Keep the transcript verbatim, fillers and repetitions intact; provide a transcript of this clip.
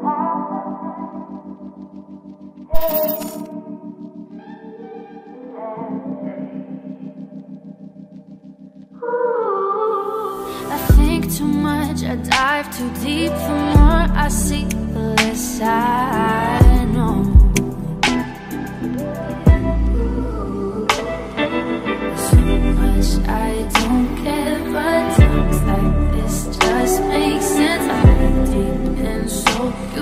I think too much, I dive too deep. The more I see, the less I know. So much I don't get, but times like this just make sense. I dig deep and so you